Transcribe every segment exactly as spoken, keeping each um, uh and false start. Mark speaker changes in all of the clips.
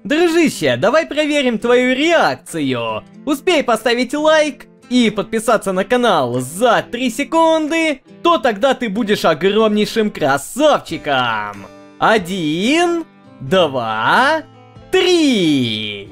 Speaker 1: Дружище, давай проверим твою реакцию. Успей поставить лайк и подписаться на канал за три секунды, то тогда ты будешь огромнейшим красавчиком. Один, два, три.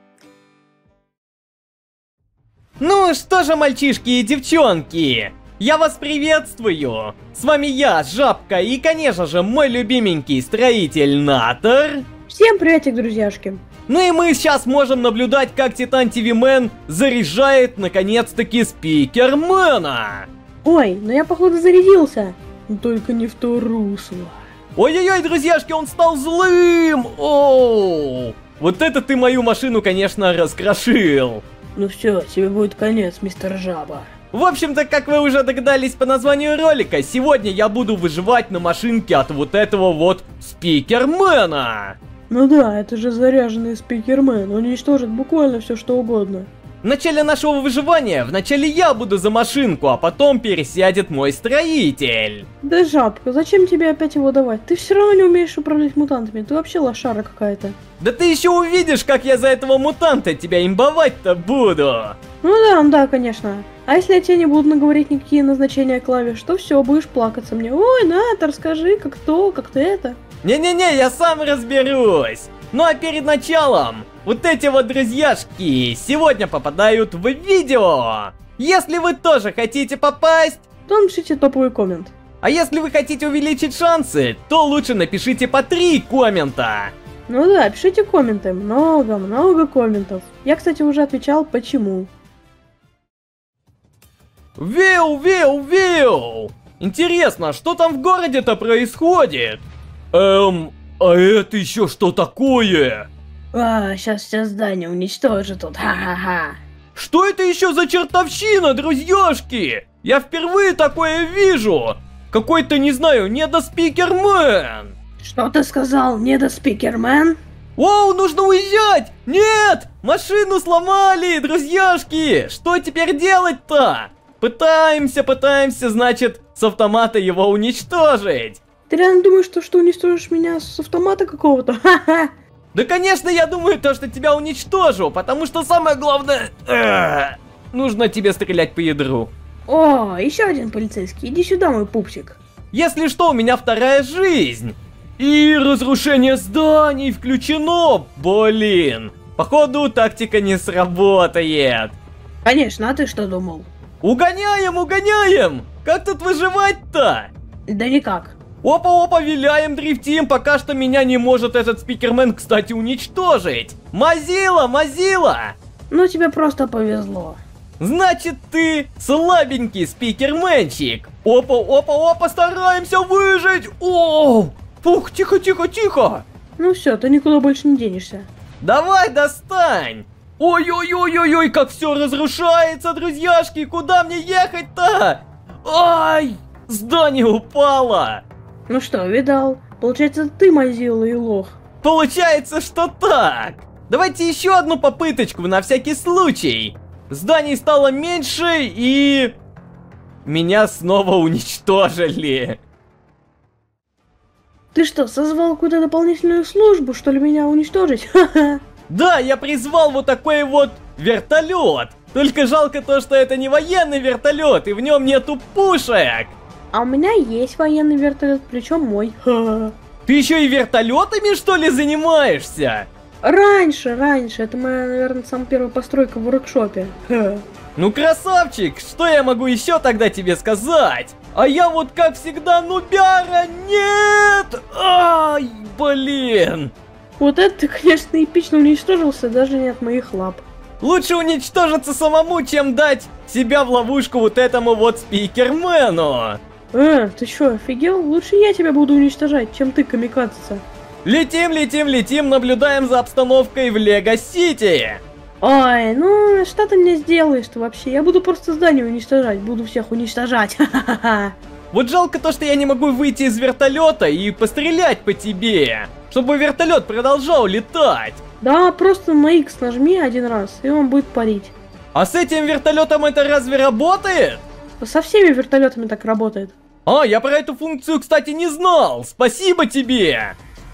Speaker 1: Ну что же, мальчишки и девчонки, я вас приветствую. С вами я, Жабка, и, конечно же, мой любименький строитель Натор.
Speaker 2: Всем приветик, друзьяшки.
Speaker 1: Ну и мы сейчас можем наблюдать, как Титан ти ви Мэн заряжает, наконец-таки, спикермена.
Speaker 2: Ой, ну я, походу, зарядился. Но только не в то русло.
Speaker 1: Ой-ой-ой, друзьяшки, он стал злым! Оу! Вот это ты мою машину, конечно, раскрошил.
Speaker 2: Ну все, тебе будет конец, мистер Жаба.
Speaker 1: В общем-то, как вы уже догадались по названию ролика, сегодня я буду выживать на машинке от вот этого вот спикермена.
Speaker 2: Ну да, это же заряженный спикермен, он уничтожит буквально все что угодно.
Speaker 1: В начале нашего выживания, вначале я буду за машинку, а потом пересядет мой строитель.
Speaker 2: Да, Жабка, зачем тебе опять его давать? Ты все равно не умеешь управлять мутантами, ты вообще лошара какая-то.
Speaker 1: Да ты еще увидишь, как я за этого мутанта тебя имбовать-то буду.
Speaker 2: Ну да, да, конечно. А если я тебе не буду наговорить никакие назначения клавиш, то все, будешь плакаться мне. Ой, Натор, расскажи, как то, как ты это.
Speaker 1: Не-не-не, я сам разберусь. Ну а перед началом, вот эти вот друзьяшки сегодня попадают в видео. Если вы тоже хотите попасть,
Speaker 2: то напишите топовый коммент.
Speaker 1: А если вы хотите увеличить шансы, то лучше напишите по три коммента.
Speaker 2: Ну да, пишите комменты, много-много комментов. Я, кстати, уже отвечал, почему.
Speaker 1: Виу, виу, виу! Интересно, что там в городе-то происходит? Эм, а это еще что такое?
Speaker 2: А, сейчас все здания уничтожат тут, ха-ха-ха.
Speaker 1: Что это еще за чертовщина, друзьяшки? Я впервые такое вижу. Какой-то, не знаю, недоспикермен.
Speaker 2: Что ты сказал, недоспикермен?
Speaker 1: Воу, нужно уезжать! Нет! Машину сломали, друзьяшки! Что теперь делать-то? Пытаемся, пытаемся, значит, с автомата его уничтожить.
Speaker 2: Ты реально думаешь, что, что уничтожишь меня с автомата какого-то? Ха-ха!
Speaker 1: Да, конечно, я думаю, то, что тебя уничтожу, потому что самое главное... Э, нужно тебе стрелять по ядру.
Speaker 2: О, еще один полицейский, иди сюда, мой пупсик.
Speaker 1: Если что, у меня вторая жизнь. И разрушение зданий включено, блин. Походу, тактика не сработает.
Speaker 2: Конечно, а ты что думал?
Speaker 1: Угоняем, угоняем! Как тут выживать-то?
Speaker 2: Да никак.
Speaker 1: Опа-опа, виляем, дрифтим, пока что меня не может этот спикермен, кстати, уничтожить. Мазила, Мазила!
Speaker 2: Ну, тебе просто повезло.
Speaker 1: Значит, ты слабенький спикерменчик. Опа-опа-опа, стараемся выжить. Оу! Фух, тихо-тихо-тихо.
Speaker 2: Ну все, ты никуда больше не денешься.
Speaker 1: Давай, достань. Ой-ой-ой-ой-ой, как все разрушается, друзьяшки, куда мне ехать-то? Ай, здание упало.
Speaker 2: Ну что, видал? Получается, ты Мазила и лох.
Speaker 1: Получается, что так. Давайте еще одну попыточку на всякий случай. Зданий стало меньше и... меня снова уничтожили.
Speaker 2: Ты что, созвал какую-то дополнительную службу, что ли, меня уничтожить? Ха-ха.
Speaker 1: Да, я призвал вот такой вот вертолет. Только жалко то, что это не военный вертолет, и в нем нету пушек.
Speaker 2: А у меня есть военный вертолет, причем мой. Ха-ха.
Speaker 1: Ты еще и вертолетами, что ли, занимаешься?
Speaker 2: Раньше, раньше. Это моя, наверное, самая первая постройка в воркшопе. Ха.
Speaker 1: Ну, красавчик, что я могу еще тогда тебе сказать? А я вот, как всегда, нубяра, нет! Ай, блин!
Speaker 2: Вот это ты, конечно, эпично уничтожился, даже не от моих лап.
Speaker 1: Лучше уничтожиться самому, чем дать себя в ловушку вот этому вот спикермену.
Speaker 2: Э, ты что, офигел? Лучше я тебя буду уничтожать, чем ты, камикадзе.
Speaker 1: Летим, летим, летим, наблюдаем за обстановкой в Лего-Сити.
Speaker 2: Ой, ну что ты мне сделаешь-то вообще? Я буду просто здание уничтожать, буду всех уничтожать. Ха-ха-ха.
Speaker 1: Вот жалко то, что я не могу выйти из вертолета и пострелять по тебе, чтобы вертолет продолжал летать.
Speaker 2: Да, просто на X нажми один раз, и он будет парить.
Speaker 1: А с этим вертолетом это разве работает?
Speaker 2: Со всеми вертолетами так работает.
Speaker 1: А, я про эту функцию, кстати, не знал. Спасибо тебе.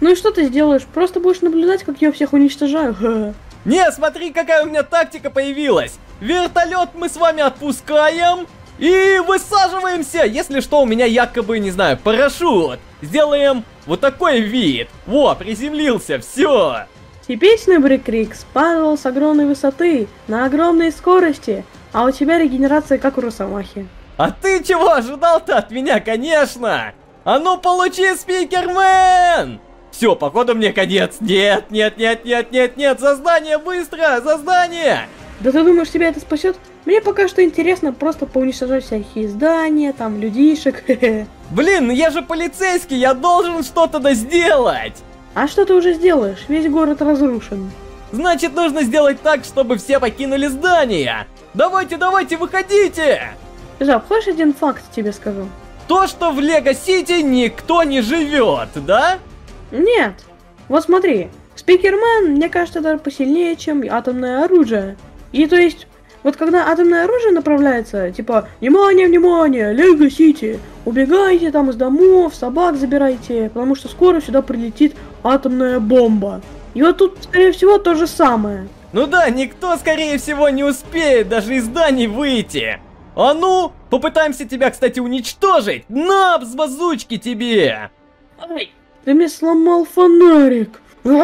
Speaker 2: Ну и что ты сделаешь? Просто будешь наблюдать, как я всех уничтожаю? Ха.
Speaker 1: Не, смотри, какая у меня тактика появилась. Вертолет мы с вами отпускаем и высаживаемся. Если что, у меня якобы, не знаю, парашют. Сделаем вот такой вид. Во, приземлился, все.
Speaker 2: Типичный Брикрик спадал с огромной высоты, на огромной скорости, а у тебя регенерация как у Росомахи.
Speaker 1: А ты чего ожидал-то от меня, конечно? А ну получи, спикермен! Все, походу мне конец. Нет, нет, нет, нет, нет, нет, за здание, быстро, за здание!
Speaker 2: Да ты думаешь, тебя это спасет? Мне пока что интересно просто поуничтожать всякие здания, там, людишек.
Speaker 1: Блин, ну я же полицейский, я должен что-то да сделать!
Speaker 2: А что ты уже сделаешь? Весь город разрушен.
Speaker 1: Значит, нужно сделать так, чтобы все покинули здание. Давайте, давайте, выходите!
Speaker 2: Жаб, хочешь один факт тебе скажу?
Speaker 1: То, что в Лего Сити никто не живет, да?
Speaker 2: Нет. Вот смотри, Спикермен, мне кажется, даже посильнее, чем атомное оружие. И то есть, вот когда атомное оружие направляется, типа, внимание, внимание, Лего Сити, убегайте там из домов, собак забирайте, потому что скоро сюда прилетит атомная бомба. И вот тут, скорее всего, то же самое.
Speaker 1: Ну да, никто, скорее всего, не успеет даже из зданий выйти. А ну, попытаемся тебя, кстати, уничтожить. На, с базучки тебе!
Speaker 2: Ай, ты мне сломал фонарик.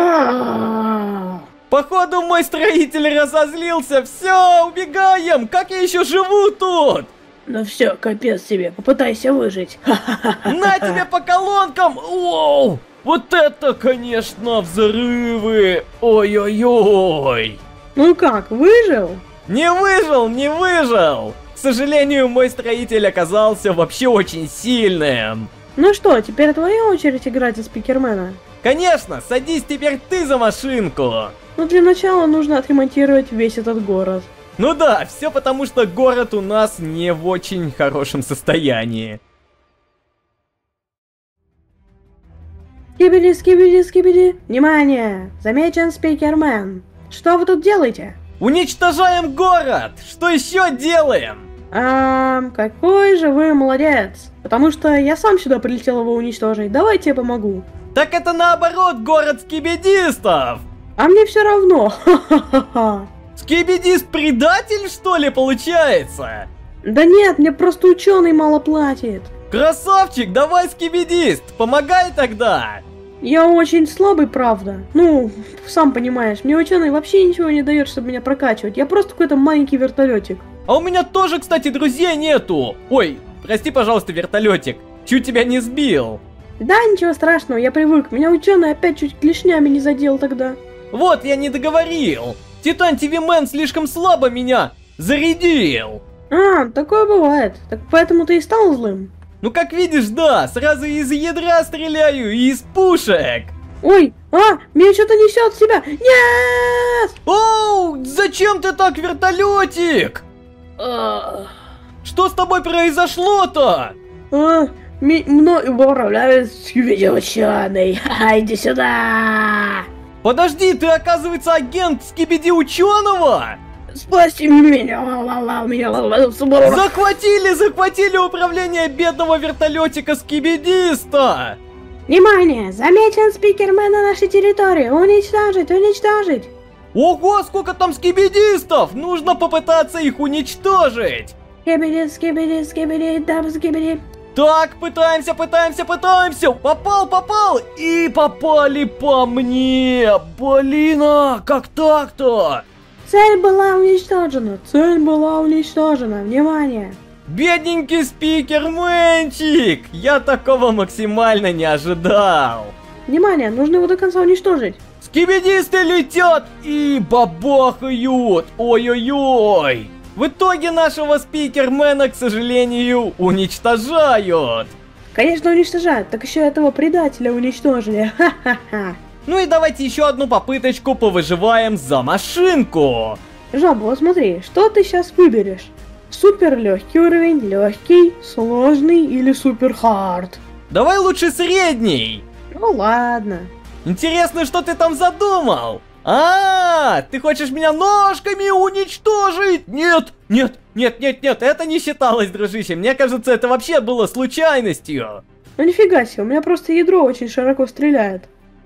Speaker 1: Походу, мой строитель разозлился. Все, убегаем. Как я еще живу тут?
Speaker 2: Ну все, капец тебе, попытайся выжить.
Speaker 1: На тебе по колонкам. Воу, вот это, конечно, взрывы. Ой-ой-ой.
Speaker 2: Ну как, выжил?
Speaker 1: Не выжил, не выжил. К сожалению, мой строитель оказался вообще очень сильным.
Speaker 2: Ну что, теперь твоя очередь играть за Спикермена?
Speaker 1: Конечно, садись теперь ты за машинку.
Speaker 2: Но для начала нужно отремонтировать весь этот город.
Speaker 1: Ну да, все потому, что город у нас не в очень хорошем состоянии.
Speaker 2: Скибиди, скибиди, скибиди. Внимание! Замечен Спикермен. Что вы тут делаете?
Speaker 1: Уничтожаем город! Что еще делаем?
Speaker 2: Ам, какой же вы молодец. Потому что я сам сюда прилетел его уничтожить. Давайте я помогу.
Speaker 1: Так это наоборот город скибидистов!
Speaker 2: А мне все равно. Ха-ха-ха.
Speaker 1: Скибидист-предатель, что ли, получается?
Speaker 2: Да нет, мне просто ученый мало платит.
Speaker 1: Красавчик, давай, скибидист, помогай тогда!
Speaker 2: Я очень слабый, правда. Ну, сам понимаешь, мне ученый вообще ничего не дает, чтобы меня прокачивать. Я просто какой-то маленький вертолетик.
Speaker 1: А у меня тоже, кстати, друзей нету. Ой, прости, пожалуйста, вертолетик. Чуть тебя не сбил.
Speaker 2: Да, ничего страшного, я привык. Меня ученый опять чуть клешнями не задел тогда.
Speaker 1: Вот, я не договорил. Титан ти ви Мэн слишком слабо меня зарядил.
Speaker 2: А, такое бывает. Так поэтому ты и стал злым?
Speaker 1: Ну, как видишь, да, сразу из ядра стреляю и из пушек.
Speaker 2: Ой, а, меня что-то несет в себя. Нет!
Speaker 1: Оу, зачем ты так, вертолетик? Что с тобой произошло-то?
Speaker 2: А, ми- мной управляет скибиди-ученый. Ха-ха, иди сюда!
Speaker 1: Подожди, ты, оказывается, агент скибиди-ученого?
Speaker 2: Спаси меня! меня!
Speaker 1: Захватили, захватили управление бедного вертолетика скибидиста!
Speaker 2: Внимание! Замечен Спикермен на нашей территории! Уничтожить! Уничтожить!
Speaker 1: Ого, сколько там скибидистов! Нужно попытаться их уничтожить!
Speaker 2: Скибиди, скибиди, скибиди, даб, скибиди.
Speaker 1: Так, пытаемся, пытаемся, пытаемся! Попал, попал! И попали по мне! Блин, а как так-то?
Speaker 2: Цель была уничтожена! Цель была уничтожена! Внимание!
Speaker 1: Бедненький спикерменчик! Я такого максимально не ожидал!
Speaker 2: Внимание! Нужно его до конца уничтожить!
Speaker 1: Скибидисты летят и бабахают! Ой-ой-ой! В итоге нашего спикермена, к сожалению, уничтожают!
Speaker 2: Конечно, уничтожают, так еще этого предателя уничтожили! Ха-ха-ха!
Speaker 1: Ну и давайте еще одну попыточку повыживаем за машинку!
Speaker 2: Жаба, вот смотри, что ты сейчас выберешь? Супер легкий уровень, легкий, сложный или супер хард?
Speaker 1: Давай лучше средний!
Speaker 2: Ну ладно.
Speaker 1: Интересно, что ты там задумал? А, ты хочешь меня ножками уничтожить? Нет, нет, нет, нет, нет, это не считалось, дружище. Мне кажется, это вообще было случайностью.
Speaker 2: Ну нифига себе, у меня просто ядро очень широко стреляет.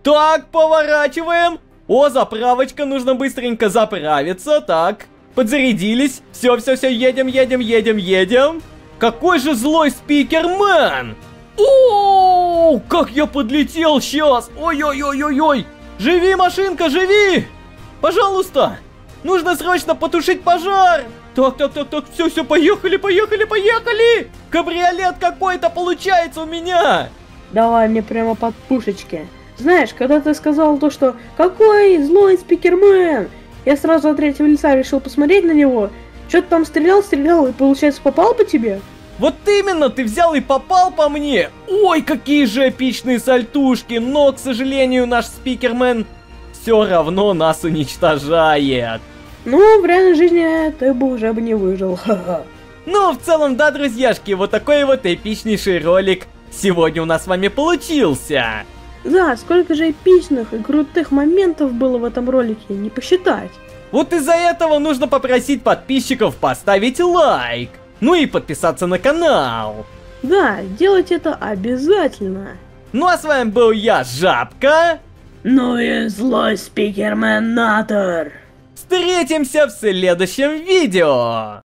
Speaker 1: Так, поворачиваем. О, заправочка, нужно быстренько заправиться. Так, подзарядились. Все, все, все, едем, едем, едем, едем. Какой же злой спикермен! О, как я подлетел сейчас! Ой-ой-ой-ой-ой! Живи, машинка, живи! Пожалуйста! Нужно срочно потушить пожар! Так, так, так, так, все, все, поехали, поехали, поехали! Кабриолет какой-то получается у меня!
Speaker 2: Давай мне прямо под пушечки. Знаешь, когда ты сказал то, что какой злой спикермен, я сразу от третьего лица решил посмотреть на него. Что-то там стрелял, стрелял и, получается, попал по тебе?
Speaker 1: Вот именно, ты взял и попал по мне! Ой, какие же эпичные сальтушки! Но, к сожалению, наш спикермен все равно нас уничтожает.
Speaker 2: Ну, в реальной жизни ты бы уже бы не выжил. Ха-ха.
Speaker 1: Ну, в целом, да, друзьяшки, вот такой вот эпичнейший ролик сегодня у нас с вами получился.
Speaker 2: Да, сколько же эпичных и крутых моментов было в этом ролике, не посчитать.
Speaker 1: Вот из-за этого нужно попросить подписчиков поставить лайк. Ну и подписаться на канал.
Speaker 2: Да, делать это обязательно.
Speaker 1: Ну а с вами был я, Жабка.
Speaker 2: Ну и злой спикермен Натор.
Speaker 1: Встретимся в следующем видео.